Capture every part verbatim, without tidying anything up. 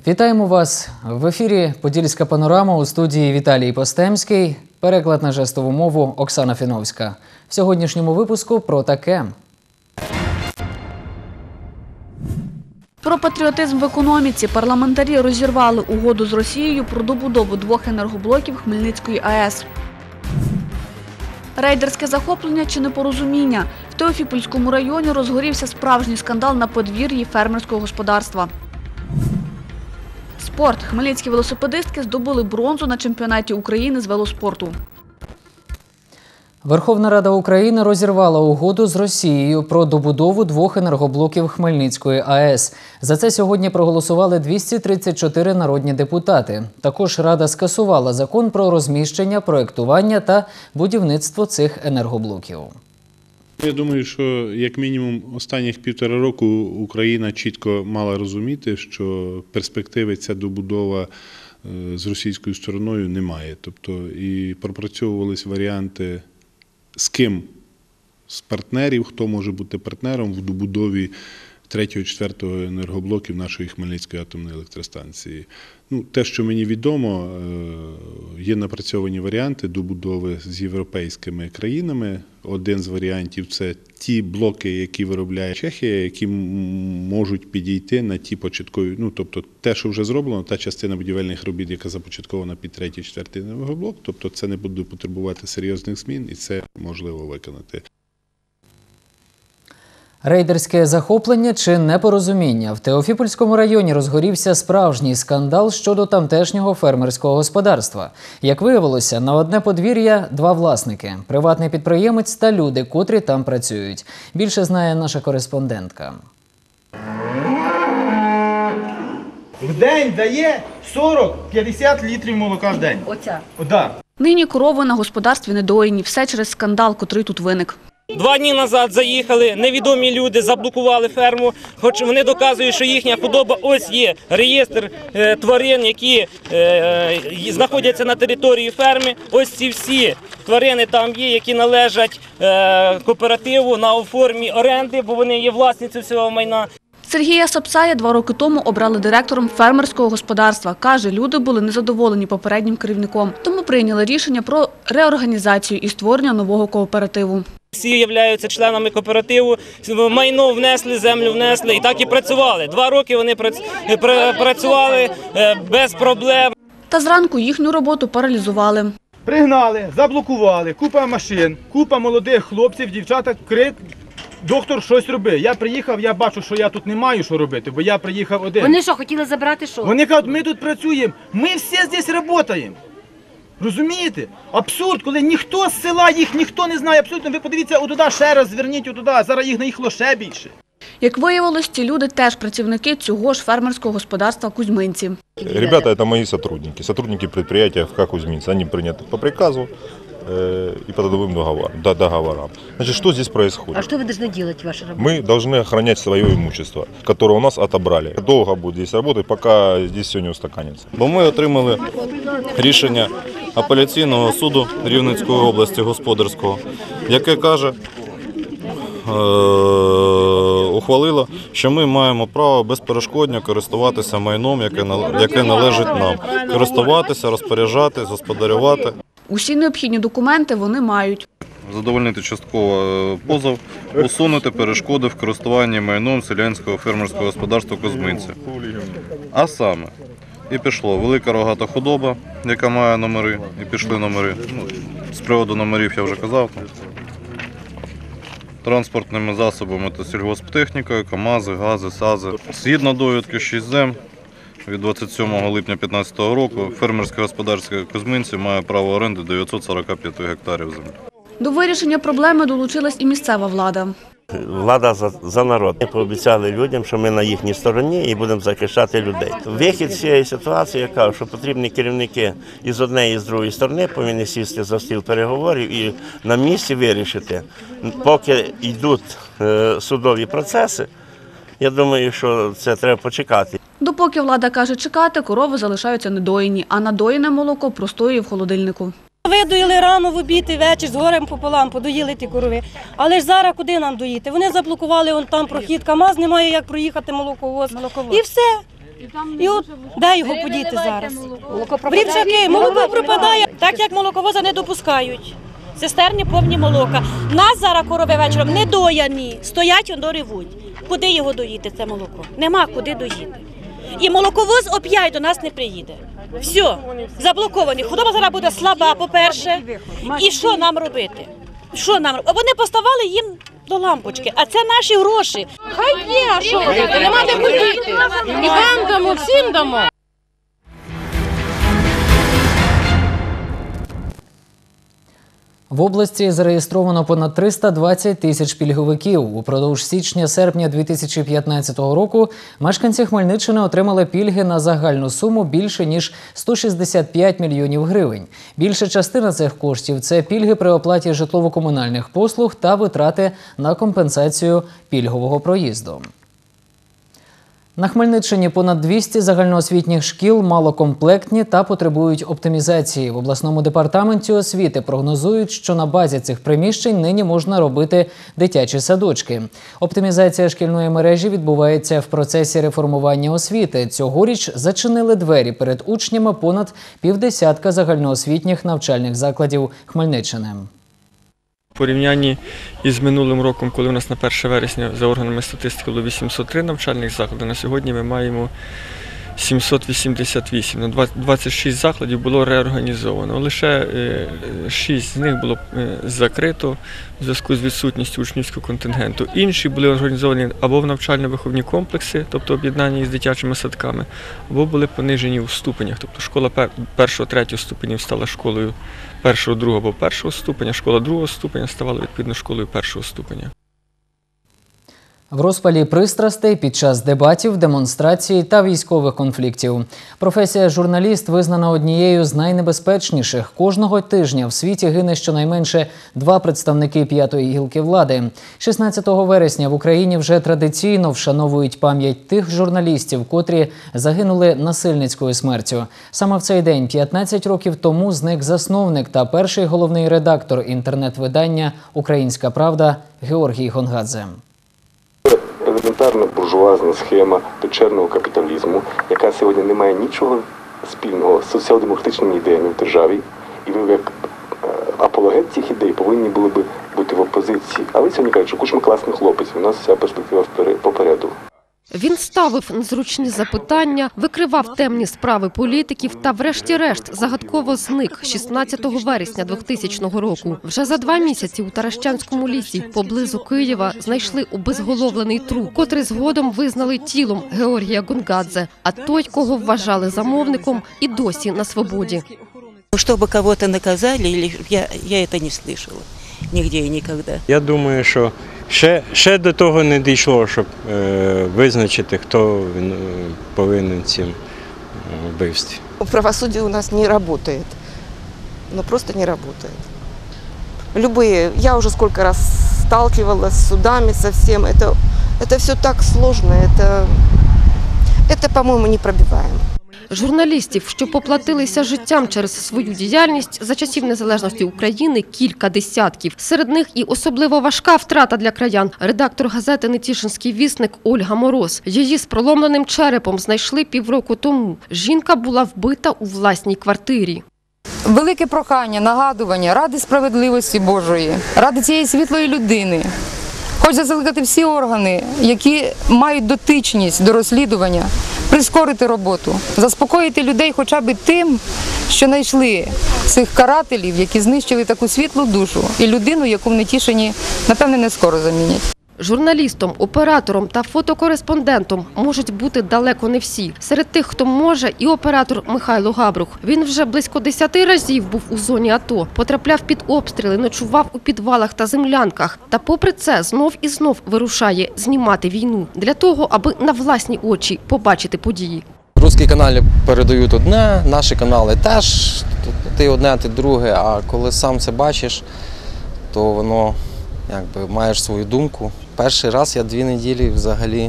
Вітаємо вас! В ефірі «Подільська панорама», у студії Віталій Постемський, переклад на жестову мову Оксана Фіновська. В сьогоднішньому випуску про таке. Про патріотизм в економіці. Парламентарі розірвали угоду з Росією про добудову двох енергоблоків Хмельницької АЕС. Рейдерське захоплення чи непорозуміння. В Теофіпольському районі розгорівся справжній скандал на подвір'ї фермерського господарства. Спорт. Хмельницькі велосипедистки здобули бронзу на чемпіонаті України з велоспорту. Верховна Рада України розірвала угоду з Росією про добудову двох енергоблоків Хмельницької АЕС. За це сьогодні проголосували двісті тридцять чотири народні депутати. Також Рада скасувала закон про розміщення, проєктування та будівництво цих енергоблоків. Я думаю, що як мінімум останніх півтора року Україна чітко мала розуміти, що перспективи ця добудова з російською стороною немає. Тобто і пропрацьовувались варіанти, з ким з партнерів, хто може бути партнером в добудові третього-четвертого енергоблоків нашої Хмельницької атомної електростанції. Ну, те, що мені відомо, є напрацьовані варіанти добудови з європейськими країнами. Один з варіантів – це ті блоки, які виробляє Чехія, які можуть підійти на ті початкові, ну, тобто те, що вже зроблено, та частина будівельних робіт, яка започаткована під третій-четвертий енергоблок, тобто це не буде потребувати серйозних змін і це можливо виконати. Рейдерське захоплення чи непорозуміння. В Теофіпольському районі розгорівся справжній скандал щодо тамтешнього фермерського господарства. Як виявилося, на одне подвір'я два власники – приватний підприємець та люди, котрі там працюють. Більше знає наша кореспондентка. В день дає сорок-п'ятдесят літрів молока в день. Оця? Да. Нині корови на господарстві недоїні. Все через скандал, котрий тут виник. Два дні назад заїхали, невідомі люди заблокували ферму, хоч вони доказують, що їхня худоба, ось є реєстр е, тварин, які е, знаходяться на території ферми. Ось ці всі тварини там є, які належать е, кооперативу на формі оренди, бо вони є власницею цього майна. Сергія Сапсая два роки тому обрали директором фермерського господарства. Каже, люди були незадоволені попереднім керівником, тому прийняли рішення про реорганізацію і створення нового кооперативу. Всі являються членами кооперативу, майно внесли, землю внесли і так і працювали. Два роки вони працювали без проблем. Та зранку їхню роботу паралізували. Пригнали, заблокували, купа машин, купа молодих хлопців, дівчата, крик. Доктор, щось роби. Я приїхав, я бачу, що я тут не маю що робити, бо я приїхав один. Вони що, хотіли забрати що? Вони кажуть, ми тут працюємо, ми всі здесь працюємо. Розумієте? Абсурд, коли ніхто з села їх, ніхто не знає, абсолютно. Ви подивіться, отуда ще раз, зверніть отуда, зараз їх наїхало ще більше. Як виявилось, ці люди теж працівники цього ж фермерського господарства Кузьминці. Ребята, це мої сотрудники, сотрудники підприємства ФК Кузьминці. Вони прийняті по приказу и по трудовым договорам. Значит, что здесь происходит? А что вы должны делать, ваша работа? Мы должны охранять свое имущество, которое у нас отобрали. Долго будет здесь работать, пока здесь все не устаканится. Бо ми отримали рішення апеляційного суду Рівненської області господарського, яке каже, е- ухвалило, що ми маємо право безперешкодно користуватися майном, яке, яке належить нам. Користуватися, розпоряджатися, господарювати. Усі необхідні документи вони мають. Задовольнити частково позов, усунути перешкоди в користуванні майном селянського фермерського господарства Кузьминці. А саме, і пішло велика рогата худоба, яка має номери, і пішли номери. Ну, з приводу номерів я вже казав. Транспортними засобами та сільгосптехнікою, КАМАЗи, ГАЗи, САЗи. Згідно довідки шість зем, від двадцять сьомого липня дві тисячі п'ятнадцятого року фермерське господарство Кузьминці має право оренди дев'ятсот сорок п'ять гектарів землі. До вирішення проблеми долучилась і місцева влада. Влада за, за народ. Ми пообіцяли людям, що ми на їхній стороні і будемо захищати людей. Вихід з цієї ситуації, я кажу, що потрібні керівники і з однієї, і з другої сторони повинні сісти за стіл переговорів і на місці вирішити. Поки йдуть е, судові процеси, я думаю, що це треба почекати. Допоки влада каже чекати, корови залишаються недоїні, а надоїне молоко простоює в холодильнику. Видоїли рано в обід і вечір, з горем пополам, подоїли ті корови. Але ж зараз куди нам доїти? Вони заблокували вон там прохід КАМАЗ, немає як проїхати молоковоз. молоковоз. І все. І от де його подіти зараз? В Рівчаки молоко пропадає, так як молоковоза не допускають. Цистерні повні молока. Нас зараз корови вечором не дояні, стоять, воно ревуть. Куди його доїти, це молоко? Нема куди доїти. І молоковоз оп'ять до нас не приїде. Все, заблоковані. Худоба зараз буде слаба, по-перше. І що нам робити? Що нам робити? Вони поставили їм до лампочки, а це наші гроші. Хай є, а що робити? Нема де подіти. І вам дамо, всім дамо. В області зареєстровано понад триста двадцять тисяч пільговиків. Упродовж січня-серпня дві тисячі п'ятнадцятого року мешканці Хмельниччини отримали пільги на загальну суму більше ніж сто шістдесят п'ять мільйонів гривень. Більша частина цих коштів – це пільги при оплаті житлово-комунальних послуг та витрати на компенсацію пільгового проїзду. На Хмельниччині понад двісті загальноосвітніх шкіл малокомплектні та потребують оптимізації. В обласному департаменті освіти прогнозують, що на базі цих приміщень нині можна робити дитячі садочки. Оптимізація шкільної мережі відбувається в процесі реформування освіти. Цьогоріч зачинили двері перед учнями понад півдесятка загальноосвітніх навчальних закладів Хмельниччини. В порівнянні із минулим роком, коли у нас на перше вересня за органами статистики було вісімсот три навчальних заклади, на сьогодні ми маємо сімсот вісімдесят вісім. На двадцять шість закладів було реорганізовано. Лише шість з них було закрито в зв'язку з відсутністю учнівського контингенту. Інші були організовані або в навчально-виховні комплекси, тобто об'єднані із дитячими садками, або були понижені у ступенях. Тобто школа першого-третього ступенів стала школою першого, другого або першого ступеня, школа другого ступеня ставала відповідно школою першого ступеня. В розпалі пристрастей під час дебатів, демонстрацій та військових конфліктів. Професія журналіст визнана однією з найнебезпечніших. Кожного тижня в світі гине щонайменше два представники п'ятої гілки влади. шістнадцятого вересня в Україні вже традиційно вшановують пам'ять тих журналістів, котрі загинули насильницькою смертю. Саме в цей день, п'ятнадцять років тому, зник засновник та перший головний редактор інтернет-видання «Українська правда» Георгій Гонгадзе. Елементарна буржуазна схема печерного капіталізму, яка сьогодні не має нічого спільного з соціал-демократичними ідеями в державі. І ви, як апологет цих ідей, повинні були б бути в опозиції. А ви сьогодні кажете, що Кучма класний хлопець, у нас вся перспектива попереду. Він ставив незручні запитання, викривав темні справи політиків та врешті-решт загадково зник шістнадцятого вересня двохтисячного року. Вже за два місяці у Таращанському лісі поблизу Києва знайшли обезголовлений труп, котрий згодом визнали тілом Георгія Гонгадзе, а той, кого вважали замовником, і досі на свободі. Щоб когось наказали, я, я це не слышала нігде і ніколи. Я думаю, що Ще, ще до того не дійшло, щоб е, визначити, хто він, е, повинен цим вбивстві. Правосудие у нас не работает. Ну просто не работает. Любые, я уже сколько раз сталкивалась с судами, со всем, это, это все так сложно, это, это, по-моему, непробиваемо. Журналістів, що поплатилися життям через свою діяльність за часів незалежності України, кілька десятків. Серед них і особливо важка втрата для краян – редактор газети «Нетішинський вісник» Ольга Мороз. Її з проломленим черепом знайшли півроку тому. Жінка була вбита у власній квартирі. Велике прохання, нагадування ради справедливості Божої, ради цієї світлої людини. Хочу закликати всі органи, які мають дотичність до розслідування, прискорити роботу, заспокоїти людей хоча б тим, що знайшли цих карателів, які знищили таку світлу душу і людину, яку в Нетішині, напевне, не скоро замінять. Журналістом, оператором та фотокореспондентом можуть бути далеко не всі. Серед тих, хто може, і оператор Михайло Габрух. Він вже близько десяти разів був у зоні АТО, потрапляв під обстріли, ночував у підвалах та землянках. Та попри це знов і знов вирушає знімати війну. Для того, аби на власні очі побачити події. Русські канали передають одне, наші канали теж, ти одне, ти друге, а коли сам це бачиш, то воно якби маєш свою думку. Перший раз я дві неділі взагалі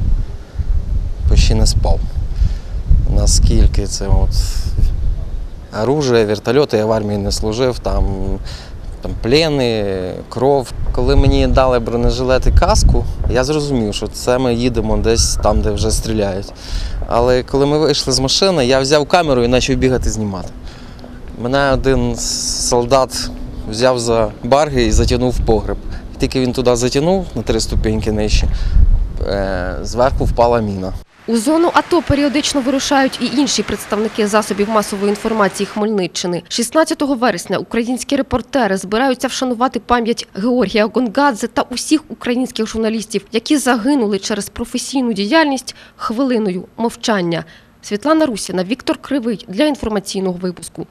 почти не спав. Наскільки це от оружие, вертольоти, я в армії не служив, там там плени, кров. Коли мені дали бронежилет і каску, я зрозумів, що це ми їдемо десь там, де вже стріляють. Але коли ми вийшли з машини, я взяв камеру і почав бігати знімати. Мене один солдат взяв за барги і затягнув в погреб. Тільки він туди затягнув на три ступеньки нижче, зверху впала міна. У зону АТО періодично вирушають і інші представники засобів масової інформації Хмельниччини. шістнадцятого вересня українські репортери збираються вшанувати пам'ять Георгія Гонгадзе та усіх українських журналістів, які загинули через професійну діяльність, хвилиною мовчання. Світлана Русіна, Віктор Кривий для інформаційного випуску.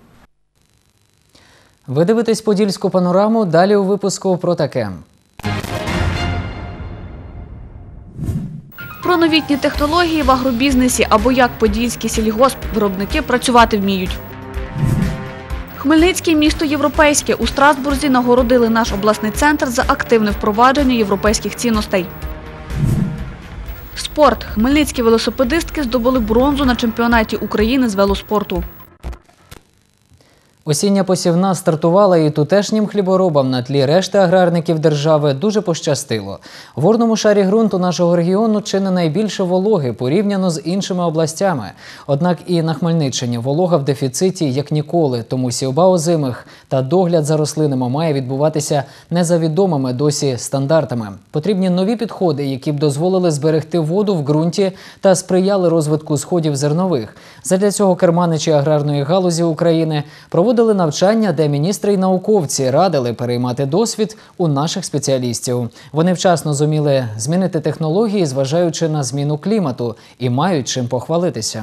Ви дивитесь «Подільську панораму», далі у випуску про таке. Про новітні технології в агробізнесі або як подільські сільгоспвиробники працювати вміють. Хмельницький місто європейське. У Страсбурзі нагородили наш обласний центр за активне впровадження європейських цінностей. Спорт. Хмельницькі велосипедистки здобули бронзу на чемпіонаті України з велоспорту. Осіння посівна стартувала і тутешнім хліборобам на тлі решти аграрників держави дуже пощастило. В орному шарі ґрунту нашого регіону чи не найбільше вологи порівняно з іншими областями. Однак і на Хмельниччині волога в дефіциті як ніколи, тому сівба озимих та догляд за рослинами має відбуватися не за відомими досі стандартами. Потрібні нові підходи, які б дозволили зберегти воду в ґрунті та сприяли розвитку сходів зернових. Задля цього керманичі аграрної галузі України проводили навчання, де міністри й науковці радили переймати досвід у наших спеціалістів. Вони вчасно зуміли змінити технології, зважаючи на зміну клімату, і мають чим похвалитися.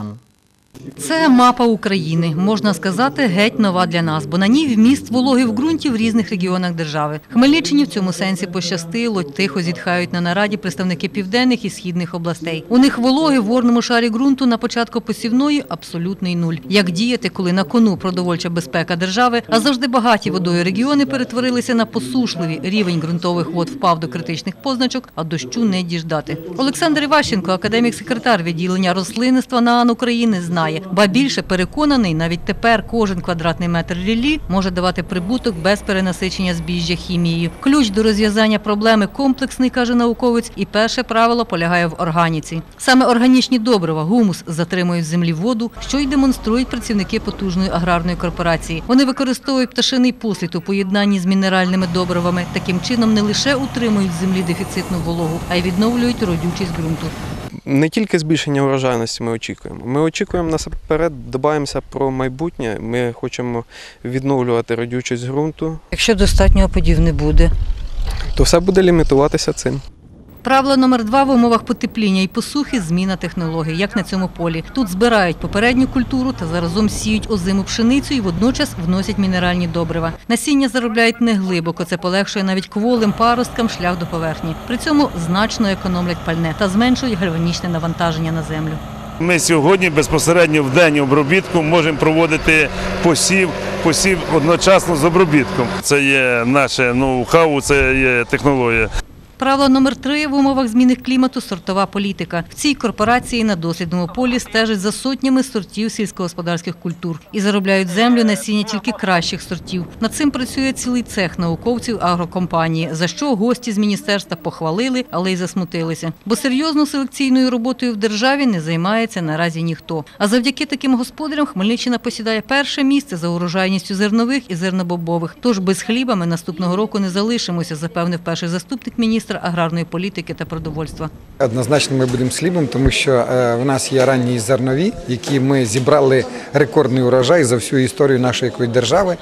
Це мапа України, можна сказати, геть нова для нас, бо на ній вміст вологи в ґрунті в різних регіонах держави. Хмельниччині в цьому сенсі пощастило, тихо зітхають на нараді представники південних і східних областей. У них вологи в орному шарі ґрунту на початку посівної абсолютний нуль. Як діяти, коли на кону продовольча безпека держави, а завжди багаті водою регіони перетворилися на посушливі, рівень ґрунтових вод впав до критичних позначок, а дощу не діждати. Олександр Іващенко, академік-секретар відділення рослинництва НААН України, знає, ба більше переконаний, навіть тепер кожен квадратний метр ріллі може давати прибуток без перенасичення збіжжя хімією. Ключ до розв'язання проблеми комплексний, каже науковець, і перше правило полягає в органіці. Саме органічні добрива, гумус, затримують в землі воду, що й демонструють працівники потужної аграрної корпорації. Вони використовують пташиний послід у поєднанні з мінеральними добривами. Таким чином не лише утримують в землі дефіцитну вологу, а й відновлюють родючість ґрунту. Не тільки збільшення урожайності ми очікуємо. Ми очікуємо насамперед, дбаємося про майбутнє. Ми хочемо відновлювати родючість ґрунту. Якщо достатньо опадів не буде, то все буде лімітуватися цим. Правило номер два в умовах потепління і посухи – зміна технологій, як на цьому полі. Тут збирають попередню культуру та заразом сіють озиму пшеницю і водночас вносять мінеральні добрива. Насіння заробляють неглибоко, це полегшує навіть кволим паросткам шлях до поверхні. При цьому значно економлять пальне та зменшують гальванічне навантаження на землю. Ми сьогодні безпосередньо в день обробітку можемо проводити посів, посів одночасно з обробітком. Це є наше ноу-хау, це є технологія. Правило номер три в умовах зміни клімату – сортова політика. В цій корпорації на дослідному полі стежать за сотнями сортів сільськогосподарських культур і заробляють землю насіння тільки кращих сортів. Над цим працює цілий цех науковців агрокомпанії, за що гості з міністерства похвалили, але й засмутилися. Бо серйозно селекційною роботою в державі не займається наразі ніхто. А завдяки таким господарям Хмельниччина посідає перше місце за урожайністю зернових і зернобобових. Тож без хліба ми наступного року не залишимося, запевнив перший заступник міністра аграрної політики та продовольства. Однозначно ми будемо з хлібом, тому що в нас є ранні зернові, які ми зібрали рекордний урожай за всю історію нашої держави.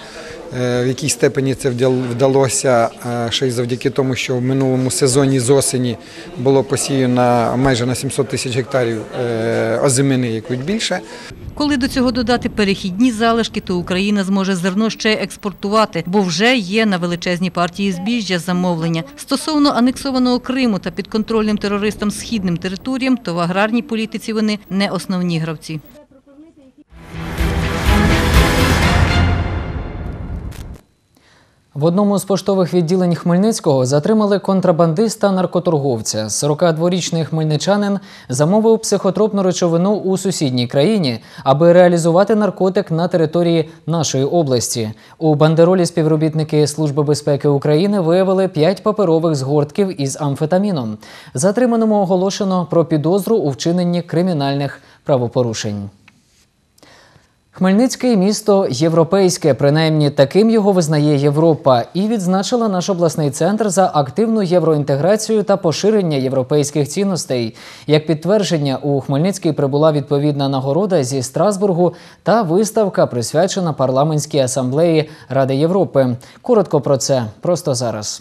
В якій степені це вдалося ще й завдяки тому, що в минулому сезоні з осені було посіяно майже на сімсот тисяч гектарів озимини, якось більше. Коли до цього додати перехідні залишки, то Україна зможе зерно ще й експортувати, бо вже є на величезній партії збіжжя замовлення. Стосовно анексованого Криму та підконтрольним терористам східним територіям, то в аграрній політиці вони не основні гравці. В одному з поштових відділень Хмельницького затримали контрабандиста-наркоторговця. сорокадворічний хмельничанин замовив психотропну речовину у сусідній країні, аби реалізувати наркотик на території нашої області. У бандеролі співробітники Служби безпеки України виявили п'ять паперових згортків із амфетаміном. Затриманому оголошено про підозру у вчиненні кримінальних правопорушень. Хмельницьке місто європейське, принаймні таким його визнає Європа, і відзначила наш обласний центр за активну євроінтеграцію та поширення європейських цінностей. Як підтвердження, у Хмельницький прибула відповідна нагорода зі Страсбургу та виставка, присвячена парламентській асамблеї Ради Європи. Коротко про це просто зараз.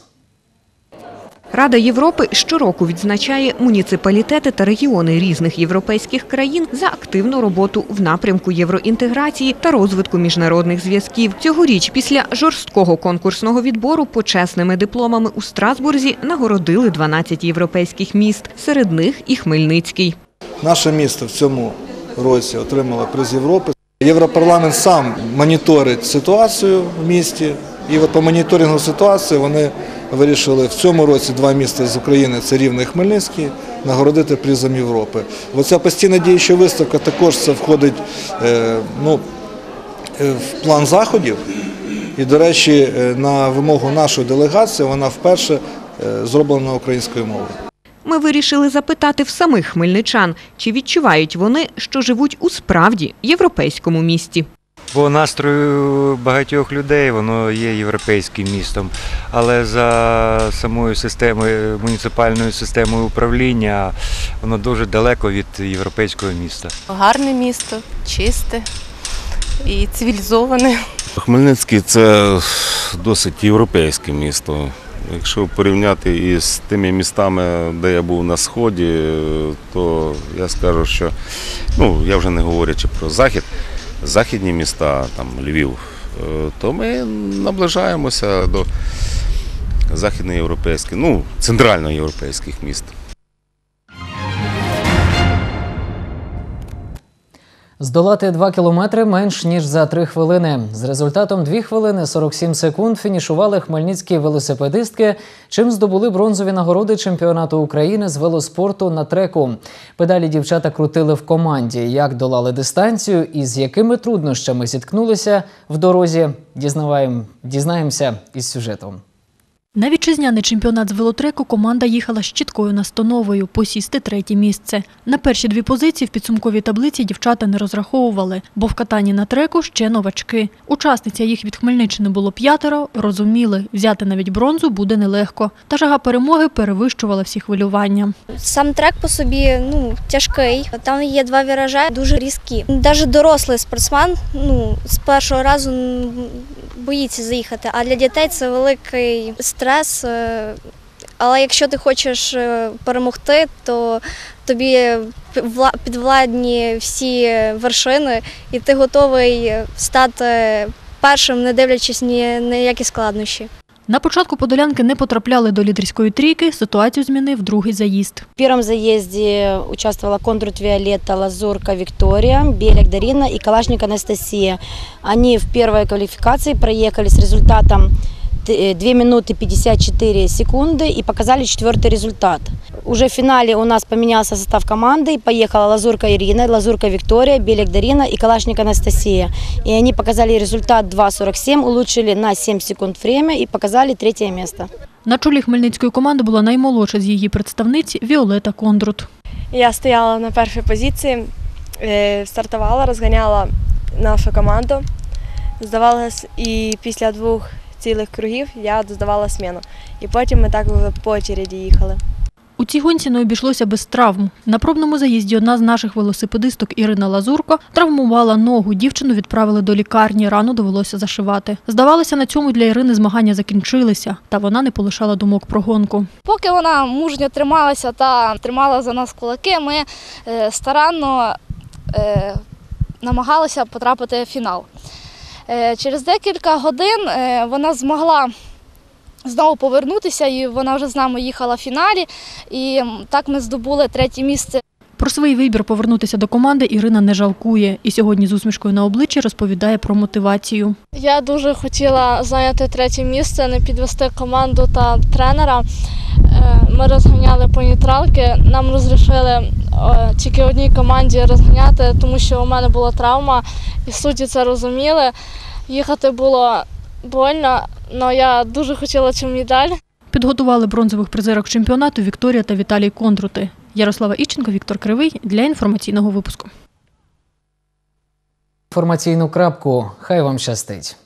Рада Європи щороку відзначає муніципалітети та регіони різних європейських країн за активну роботу в напрямку євроінтеграції та розвитку міжнародних зв'язків. Цьогоріч після жорсткого конкурсного відбору почесними дипломами у Страсбурзі нагородили дванадцять європейських міст, серед них і Хмельницький. Наше місто в цьому році отримало приз Європи. Європарламент сам моніторить ситуацію в місті, і от по моніторингу ситуації вони вирішили в цьому році два міста з України, це Рівне і Хмельницький, нагородити призом Європи. Оця постійна діюча виставка також це входить е, ну, в план заходів. І, до речі, на вимогу нашої делегації вона вперше е, зроблена українською мовою. Ми вирішили запитати в самих хмельничан, чи відчувають вони, що живуть у справді європейському місті. По настрою багатьох людей воно є європейським містом, але за самою системою, муніципальною системою управління воно дуже далеко від європейського міста. Гарне місто, чисте і цивілізоване. Хмельницький – це досить європейське місто. Якщо порівняти із тими містами, де я був на Сході, то я скажу, що, ну, я вже не говорячи про Захід, західні міста, там Львів, то ми наближаємося до західноєвропейських, ну, центральноєвропейських міст. Здолати два кілометри менш ніж за три хвилини. З результатом дві хвилини сорок сім секунд фінішували хмельницькі велосипедистки, чим здобули бронзові нагороди чемпіонату України з велоспорту на треку. Педалі дівчата крутили в команді. Як долали дистанцію і з якими труднощами зіткнулися в дорозі, дізнаваємо, дізнаємося із сюжетом. На вітчизняний чемпіонат з велотреку команда їхала з чіткою настановою – посісти третє місце. На перші дві позиції в підсумковій таблиці дівчата не розраховували, бо в катанні на треку ще новачки. Учасниця, їх від Хмельниччини було п'ятеро, розуміли – взяти навіть бронзу буде нелегко. Та жага перемоги перевищувала всі хвилювання. Сам трек по собі ну, тяжкий, там є два віражі, дуже різкі. Навіть дорослий спортсмен ну, з першого разу боїться заїхати, а для дітей це великий стрес. Але якщо ти хочеш перемогти, то тобі підвладні всі вершини, і ти готовий стати першим, не дивлячись ні на які складнощі. На початку подолянки не потрапляли до лідерської трійки, ситуацію змінив другий заїзд. В першому заїзді участвувала Кондрат Віолетта, Лазурка Вікторія, Беляк Дарина і Калашник Анастасія. Вони в першій кваліфікації проїхали з результатом дві минуты пятьдесят четыре секунды и показали четвертый результат. Уже в финале у нас поменялся состав команды, поехала Лазурка Ирина, Лазурка Виктория, Беляк Дарина и Калашник Анастасия. И они показали результат два сорок семь, улучшили на сім секунд время и показали третье место. На чолі хмельницької команди була наймолодша з її представниць Віолетта Кондрат. Я стояла на першій позиції, стартувала, розганяла нашу команду, здавалось, і після двох цілих кругів я додавала зміну. І потім ми так по очереді їхали. У цій гонці не обійшлося без травм. На пробному заїзді одна з наших велосипедисток Ірина Лазурко травмувала ногу. Дівчину відправили до лікарні, рану довелося зашивати. Здавалося, на цьому для Ірини змагання закінчилися, та вона не полишала думок про гонку. Поки вона мужньо трималася та тримала за нас кулаки, ми старанно намагалися потрапити в фінал. Через декілька годин вона змогла знову повернутися, і вона вже з нами їхала в фіналі, і так ми здобули третє місце. Про свій вибір повернутися до команди Ірина не жалкує. І сьогодні з усмішкою на обличчі розповідає про мотивацію. Я дуже хотіла зайняти третє місце, не підвести команду та тренера. Ми розганяли по нейтралки, нам розрішили тільки одній команді розганяти, тому що у мене була травма, і судді це розуміли. Їхати було больно, але я дуже хотіла цю медаль. Підготували бронзових призерок чемпіонату Вікторія та Віталій Кондрути. Ярослава Іченко, Віктор Кривий для інформаційного випуску. Інформаційну крапку. Хай вам щастить.